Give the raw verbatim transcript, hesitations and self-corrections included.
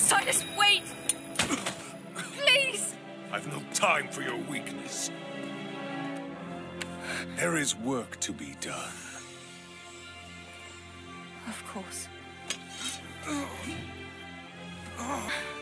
Silas, wait! Please! I've no time for your weakness. There is work to be done. Of course.